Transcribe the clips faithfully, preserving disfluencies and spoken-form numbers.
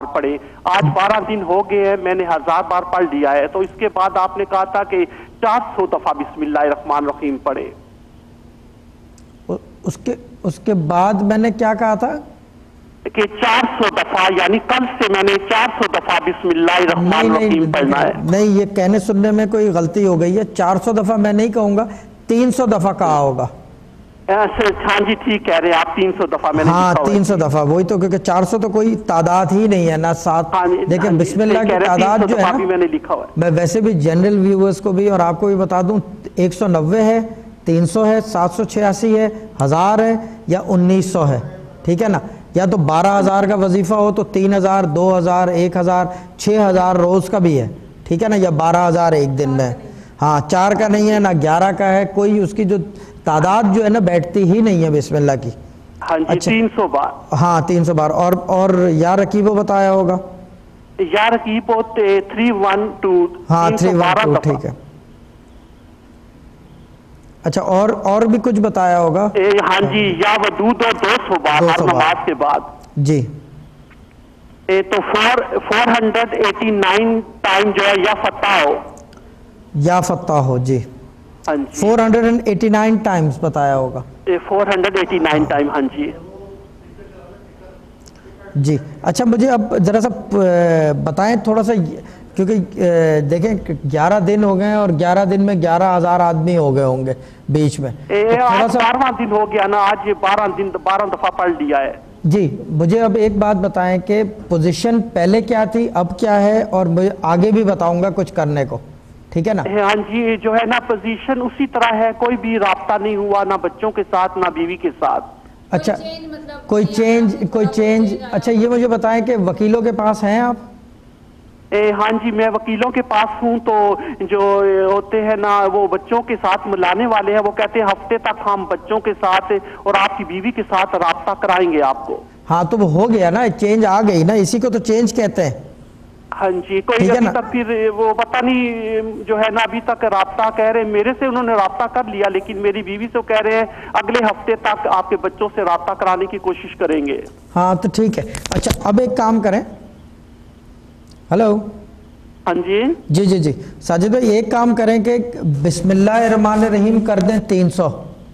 پڑھے. آج بارہ دن ہو گئے ہیں میں نے ہزار بار پڑھ لیا ہے. تو اس کے بعد آپ نے کہا تھا کہ چار سو دفعہ بسم اللہ الرحمن الرحیم پڑھے. اس کے اس کے بعد میں نے کیا کہا تھا کہ چار سو دفعہ، یعنی کل سے میں نے چار سو دفعہ بسم اللہ الرحمن الرحیم پڑھنا ہے. نہیں، یہ کہنے سننے میں کوئی غلطی ہو گئی ہے. چار سو دفعہ میں نہیں کہوں گا، تین سو دفعہ کہا ہوگا. ہاں جی ٹھیک کہہ رہے ہیں آپ، تین سو دفعہ میں نے ہاں تین سو دفعہ وہی تو، کیونکہ چار سو تو کوئی تعداد ہی نہیں ہے نا ساتھ. دیکھیں بسم اللہ کی تعداد جو ہے میں نے لکھا ہوا ہے، میں ویسے بھی جنرل ویورز کو بھی اور آپ کو بھی بتا دوں، ایک سو نوے ہے، تین سو ہے، سات سو چھیاسی ہے، ہزار ہے یا انیس سو ہے. ٹھیک ہے نا. یا تو بارہ ہزار کا وظیفہ ہو تو تین ہزار، دو ہزار، ایک ہزار، چھ ہزار روز کا بھی ہے. ٹھیک ہے نا. یا بارہ ہزار ایک دن میں. ہاں چار کا نہیں ہے نہ گیارہ کا ہے. کوئی اس کی جو تعداد جو ہے نا بیٹھتی ہی نہیں ہے بسم اللہ کی. ہاں جی تین سو بار. ہاں تین سو بار. اور اور یا رکیبو بتایا ہوگا. یا رکیبو تھری ون ٹو. ہاں تھری ون ٹو. ٹھیک ہے. اچھا اور اور بھی کچھ بتایا ہوگا. ہاں جی یا ودود اور دو سو بار ہر نماز کے بعد. جی تو four four hundred eighty nine time جو ہے یا فتح ہو. یا فتح ہو. جی four hundred and eighty nine times بتایا ہوگا. Four hundred eighty nine time. ہاں جی جی. اچھا مجھے اب ذرا سا بتائیں تھوڑا سا، کیونکہ دیکھیں گیارہ دن ہو گئے ہیں اور گیارہ دن میں گیارہ ہزار آدمی ہو گئے ہوں گے بیچ میں. آج بارہواں دن ہو گیا نا، آج یہ بارہ دن بارہ دفعہ پڑھ لیا ہے. جی مجھے اب ایک بات بتائیں کہ پوزیشن پہلے کیا تھی اب کیا ہے، اور مجھے آگے بھی بتاؤں گا کچھ کرنے کو. ٹھیک ہے نا. ہاں جی جو ہے نا پوزیشن اسی طرح ہے، کوئی بھی رابطہ نہیں ہوا نہ بچوں کے ساتھ نہ بیوی کے ساتھ. اچھا کوئی چینج کوئی چینج اچھا یہ مجھے بتائیں کہ وکیلوں کے پاس ہیں آپ؟ ہاں جی میں وکیلوں کے پاس ہوں. تو جو ہوتے ہیں نا وہ بچوں کے ساتھ ملانے والے ہیں، وہ کہتے ہیں ہفتے تک ہم بچوں کے ساتھ اور آپ کی بیوی کے ساتھ رابطہ کرائیں گے آپ کو. ہاں تو وہ ہو گیا نا، چینج آ گئی نا، اسی کو تو چینج کہتے ہیں. ہاں جی کوئی ابھی تک پھر وہ پتہ نہیں جو ہے نا ابھی تک رابطہ کہہ رہے ہیں میرے سے انہوں نے رابطہ کر لیا، لیکن میری بیوی سے کہہ رہے ہیں اگلے ہفتے تک آپ کے بچوں سے رابطہ کرانے کی کوشش کریں گے. ہاں تو ٹھیک ہے. اچھا اب ایک کام کریں. ہلو. ہاں جی جی جی جی ساجد بھائی ایک کام کریں کہ بسم اللہ الرحمن الرحیم کر دیں تین سو.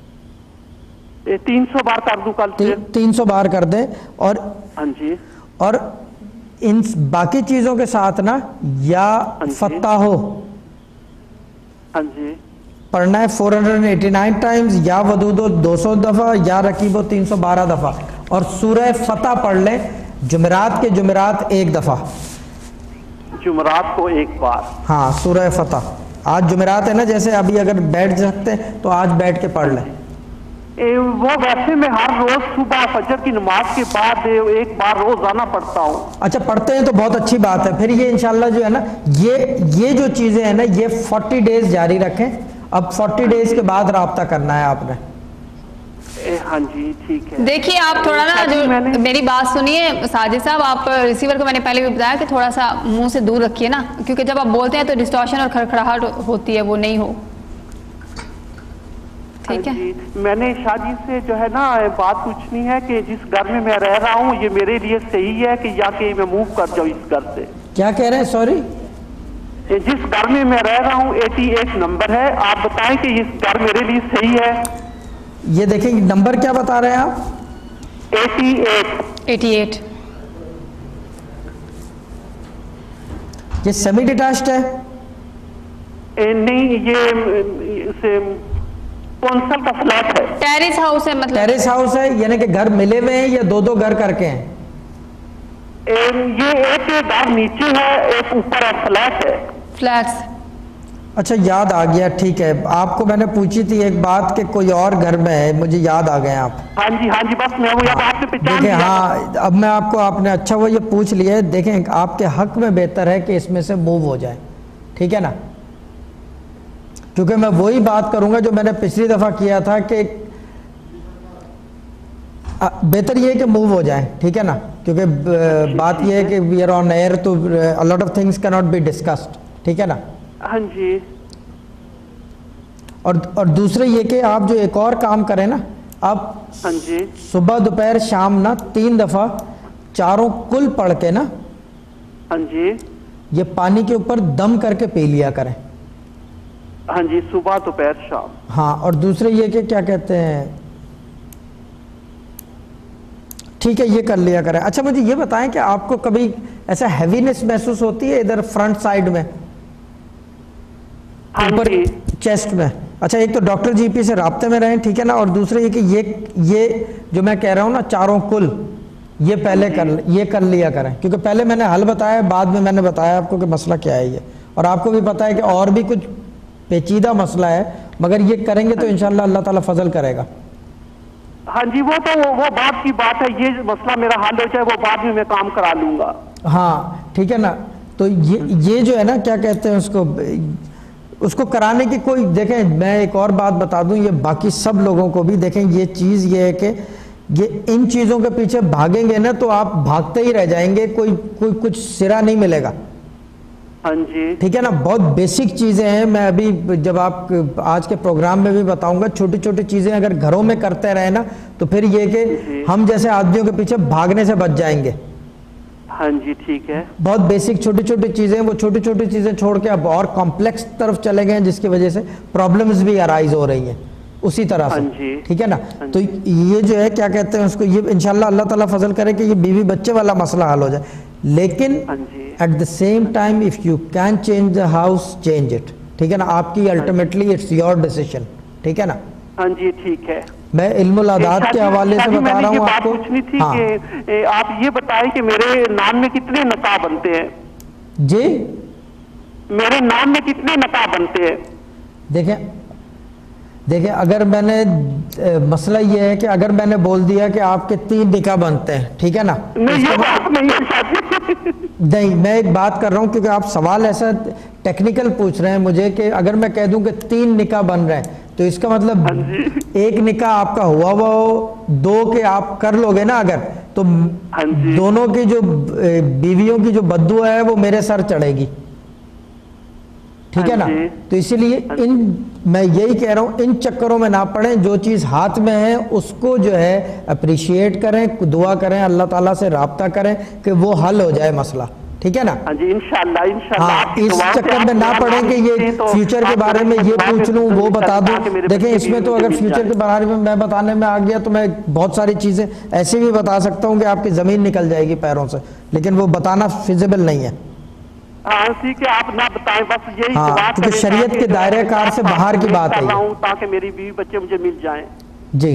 تین سو بار کر دوں کل سے؟ تین سو بار کر دیں. اور ہاں جی اور ان باقی چیزوں کے ساتھ نا یا فتح ہو ہاں جی پڑھنا ہے four hundred eighty nine times, یا ودود دو سو دفعہ، یا رکیبو تین سو بارہ دفعہ. اور سورہ فتح پڑھ لیں جمعرات کے جمعرات ایک دفعہ. جمعرات کو ایک بار. ہاں سورہ فتح. آج جمعرات ہے نا، جیسے ابھی اگر بیٹھ سکتے ہیں تو آج بیٹھ کے پڑھ لیں. وہ ویسے میں ہر روز صبح فجر کی نماز کے بعد ایک بار روزانہ پڑھتا ہوں. اچھا پڑھتے ہیں تو بہت اچھی بات ہے. پھر یہ انشاءاللہ جو ہے نا یہ یہ جو چیزیں ہیں نا یہ فورٹی ڈیز جاری رکھیں. اب فورٹی ڈیز کے بعد رابطہ کرنا ہے آپ نے. ہاں جی ٹھیک ہے. دیکھیے آپ تھوڑا نا جو میری بات سنیے ساجد صاحب، آپ ریسیور کو میں نے پہلے بھی بتایا کہ تھوڑا سا منہ سے دور رکھیے نا، کیونکہ جب آپ بولتے ہیں تو ڈسٹورشن اور کھڑکھڑاہٹ ہوتی ہے، وہ نہیں ہو. ٹھیک ہے. میں نے شادی سے جو ہے نا بات پوچھنی ہے کہ جس گھر میں میں رہ رہا ہوں یہ میرے لیے صحیح ہے کہ یا کہ میں موو کر جاؤں اس گھر سے؟ کیا کہہ رہے ہیں؟ سوری. جس گھر میں میں رہ رہا ہوں ایٹی ایٹ نمبر ہے، آپ بتائیں کہ یہ گھر میرے لیے صحیح ہے؟ یہ دیکھیں نمبر کیا بتا رہے ہیں آپ؟ Eighty eight. Eighty eight. یہ سیمی ڈیٹیچڈ ہے؟ نہیں یہ کونسل کا فلیٹ ہے. ٹیرس ہاؤس ہے. مطلب ٹیرس ہاؤس ہے یعنی کہ گھر ملے ہوئے ہیں یا دو دو گھر کر کے ہیں؟ یہ ایک گھر نیچے ہے ایک اوپر ہے، فلیٹ ہے. فلیٹس. اچھا یاد آ گیا. ٹھیک ہے. آپ کو میں نے پوچھی تھی ایک بات کہ کوئی اور گھر میں ہے، مجھے یاد آ گئے آپ. ہاں جی ہاں جی بس میں وہ آپ سے پہچان لیا. ہاں اب میں آپ کو آپ نے اچھا وہ یہ پوچھ لیا ہے. دیکھیں آپ کے حق میں بہتر ہے کہ اس میں سے موو ہو جائے. ٹھیک ہے نا. کیونکہ میں وہی بات کروں گا جو میں نے پچھلی دفعہ کیا تھا کہ بہتر یہ ہے کہ موو ہو جائیں. ٹھیک ہے نا. کیونکہ بات یہ ہے کہ وی آر آن ایئر تو a lot of things cannot be discussed. ٹھیک ہے نا. ہاں جی. اور اور دوسرے یہ کہ آپ جو ایک اور کام کریں نا، آپ ہاں جی صبح دوپہر شام نا تین دفعہ چاروں کل پڑھ کے نا ہاں جی یہ پانی کے اوپر دم کر کے پی لیا کریں. ہاں جی صبح دوپہر شام. ہاں اور دوسرے یہ کہ کیا کہتے ہیں, ٹھیک ہے یہ کر لیا کریں. اچھا مجھے یہ بتائیں کہ آپ کو کبھی ایسا ہیوینس محسوس ہوتی ہے ادھر فرنٹ سائڈ میں, اوپر چیسٹ میں؟ اچھا ایک تو ڈاکٹر جی پی سے رابطے میں رہیں, ٹھیک ہے نا, اور دوسرے یہ کہ یہ یہ جو میں کہہ رہا ہوں نا چاروں کل یہ پہلے کر یہ کر لیا کریں, کیونکہ پہلے میں نے حل بتایا, بعد میں میں نے بتایا آپ کو کہ مسئلہ کیا ہے یہ, اور آپ کو بھی پتا ہے کہ اور بھی کچھ پیچیدہ مسئلہ ہے, مگر یہ کریں گے تو انشاءاللہ اللہ تعالیٰ فضل کرے گا. ہاں جی وہ تو وہ بعد کی بات ہے, یہ مسئلہ میرا حل ہو جائے وہ بعد میں میں کام کرا لوں گا. ہاں ٹھیک ہے نا, تو یہ یہ جو ہے نا کیا کہتے ہیں اس کو اس کو کرانے کی کوئی, دیکھیں میں ایک اور بات بتا دوں, یہ باقی سب لوگوں کو بھی دیکھیں, یہ چیز یہ ہے کہ یہ ان چیزوں کے پیچھے بھاگیں گے نا تو آپ بھاگتے ہی رہ جائیں گے, کوئی کوئی کچھ سرا نہیں ملے گا. ہاں جی ٹھیک ہے نا, بہت بیسک چیزیں ہیں, میں ابھی جب آپ آج کے پروگرام میں بھی بتاؤں گا, چھوٹی چھوٹی چیزیں اگر گھروں میں کرتے رہے نا تو پھر یہ کہ ہم جیسے آدمیوں کے پیچھے بھاگنے سے بچ جائیں گے. ہاں جی ٹھیک ہے, بہت بیسک چھوٹی چھوٹی چیزیں, وہ چھوٹی چھوٹی چیزیں چھوڑ کے اب اور کمپلیکس طرف چلے گئے ہیں, جس کی وجہ سے پرابلمز بھی ارائز ہو رہی ہیں اسی طرح سے. ٹھیک ہے نا, تو یہ جو ہے کیا کہتے ہیں اس کو, یہ انشاءاللہ اللہ تعالیٰ فضل کرے کہ یہ بیوی بچے والا مسئلہ حل ہو جائے, لیکن at the same time if you can change the house change it. ٹھیک ہے نا, آپ کی الٹیمیٹلی اٹس یور ڈیسیشن. ٹھیک ہے نا, ہاں جی ٹھیک ہے. میں علم العداد کے حوالے سے بتا رہا ہوں آپ کو. پوچھنی تھی کہ آپ یہ بتائیں کہ میرے نام میں کتنے نکاح بنتے ہیں؟ جی میرے نام میں کتنے نکاح بنتے ہیں؟ دیکھیں دیکھیں اگر میں نے مسئلہ یہ ہے کہ اگر میں نے بول دیا کہ آپ کے تین نکاح بنتے ہیں, ٹھیک ہے نا, نہیں میں ایک بات کر رہا ہوں کیونکہ آپ سوال ایسا ٹیکنیکل پوچھ رہے ہیں مجھے کہ اگر میں کہہ دوں کہ تین نکاح بن رہے ہیں تو اس کا مطلب ایک نکاح آپ کا ہوا ہوا ہو, دو کے آپ کر لو گے نا اگر, تو دونوں کی جو بیویوں کی جو بددعا ہے وہ میرے سر چڑھے گی. ٹھیک ہے نا, تو اسی لیے ان میں یہی کہہ رہا ہوں ان چکروں میں نہ پڑیں, جو چیز ہاتھ میں ہے اس کو جو ہے اپریشیٹ کریں, دعا کریں, اللہ تعالیٰ سے رابطہ کریں کہ وہ حل ہو جائے مسئلہ. ٹھیک ہے نا, انشاءاللہ انشاءاللہ. ہاں اس چکر میں نہ پڑیں کہ یہ فیوچر کے بارے میں یہ پوچھ لوں وہ بتا دوں. دیکھیں اس میں تو اگر فیوچر کے بارے میں میں بتانے میں آ گیا تو میں بہت ساری چیزیں ایسے بھی بتا سکتا ہوں کہ آپ کی زمین نکل جائے گی پیروں سے, لیکن وہ بتانا فیزیبل نہیں ہے. ہاں ٹھیک ہے, آپ نہ بتائیں بس یہی ہاں, کیونکہ شریعت کے دائرہ کار سے باہر کی بات ہے تاکہ میری بیوی بچے مجھے مل جائیں. جی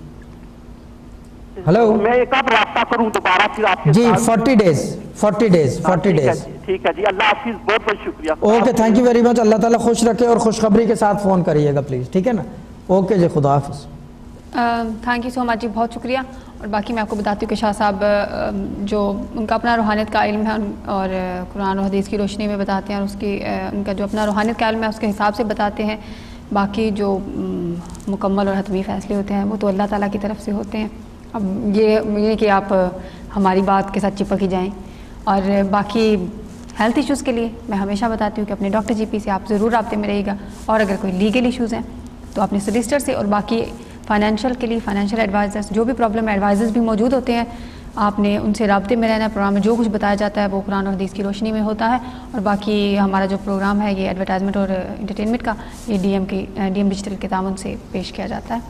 ہلو, میں کب رابطہ کروں دوبارہ پھر آپ کے جی forty days forty days forty days. ٹھیک ہے جی, اللہ حافظ, بہت بہت شکریہ. Okay thank you very much, اللہ تعالیٰ خوش رکھے اور خوشخبری کے ساتھ فون کریے گا پلیز. ٹھیک ہے نا, اوکے جی, خدا حافظ. تھینک یو سو مچ جی, بہت شکریہ. اور باقی میں آپ کو بتاتی ہوں کہ شاہ صاحب جو ان کا اپنا روحانیت کا علم ہے اور قرآن و حدیث کی روشنی میں بتاتے ہیں, اور اس کی ان کا جو اپنا روحانیت کا علم ہے اس کے حساب سے بتاتے ہیں. باقی جو مکمل اور حتمی فیصلے ہوتے ہیں وہ تو اللہ تعالیٰ کی طرف سے ہوتے ہیں. اب یہ یہ کہ آپ ہماری بات کے ساتھ چپک ہی جائیں. اور باقی ہیلتھ ایشوز کے لیے میں ہمیشہ بتاتی ہوں کہ اپنے ڈاکٹر جی پی سے آپ ضرور رابطے میں رہیے گا, اور اگر کوئی لیگل ایشوز ہیں تو اپنے سولیسٹر سے, اور باقی فائنینشیل کے لیے فائنینشیل ایڈوائزرز جو بھی پرابلم ایڈوائزرز بھی موجود ہوتے ہیں, آپ نے ان سے رابطے میں رہنا. پروگرام میں جو کچھ بتایا جاتا ہے وہ قرآن اور حدیث کی روشنی میں ہوتا ہے. اور باقی ہمارا جو پروگرام ہے یہ ایڈورٹائزمنٹ اور انٹرٹینمنٹ کا یہ ڈی ایم کی ڈی ایم ڈیجیٹل کے تعاون سے پیش کیا جاتا ہے.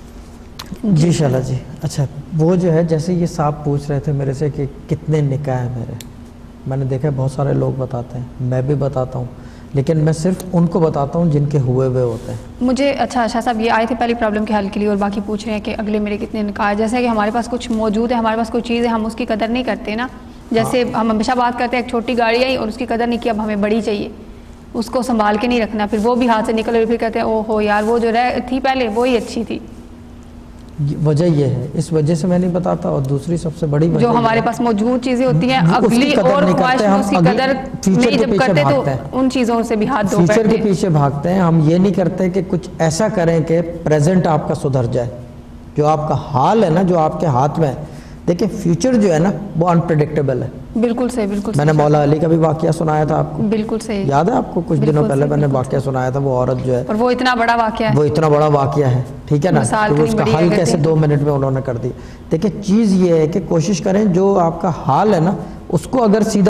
جی شالا جی. اچھا وہ جو ہے جیسے یہ صاحب پوچھ رہے تھے میرے سے کہ کتنے نکاح ہیں میرے, میں نے دیکھا بہت سارے لوگ بتاتے ہیں, میں بھی بتاتا ہوں, لیکن میں صرف ان کو بتاتا ہوں جن کے ہوئے ہوئے ہوتے ہیں. مجھے اچھا شاہ صاحب یہ آئے تھے پہلی پرابلم کے حل کے لیے, اور باقی پوچھ رہے ہیں کہ اگلے میرے کتنے نکاح, جیسے کہ ہمارے پاس کچھ موجود ہے, ہمارے پاس کوئی چیز ہے, ہم اس کی قدر نہیں کرتے نا. جیسے ہم ہمیشہ بات کرتے ہیں ایک چھوٹی گاڑی آئی اور اس کی قدر نہیں کی, اب ہمیں بڑی چاہیے, اس کو سنبھال کے نہیں رکھنا, پھر وہ بھی ہاتھ سے نکل, پھر کہتے ہیں او ہو یار وہ جو رہ تھی پہلے وہی اچھی تھی. وجہ یہ ہے, اس وجہ سے میں نہیں بتاتا. اور دوسری سب سے بڑی وجہ جو ہمارے پاس موجود چیزیں ہوتی ہیں اگلی اور خواہش میں اس کی قدر نہیں جب کرتے تو ان چیزوں سے بھی ہاتھ دھو بیٹھتے ہیں, فیوچر کے پیچھے بھاگتے ہیں. ہم یہ نہیں کرتے کہ کچھ ایسا کریں کہ پریزنٹ آپ کا سدھر جائے. جو آپ کا حال ہے نا, جو آپ کے ہاتھ میں ہے, دیکھیں فیوچر جو ہے نا وہ انپریڈکٹیبل ہے. بالکل صحیح, بالکل میں نے مولا علی کا بھی واقعہ سنایا تھا آپ کو, بالکل صحیح یاد ہے آپ کو, کچھ دنوں پہلے میں نے واقعہ سنایا تھا. وہ عورت جو ہے, اور وہ اتنا بڑا واقعہ ہے, وہ اتنا بڑا واقعہ ہے, ٹھیک ہے نا, تو اس کا حل کیسے دو منٹ میں انہوں نے کر دی. دیکھیں چیز یہ ہے کہ کوشش کریں جو آپ کا حال ہے نا اس کو اگر سیدھا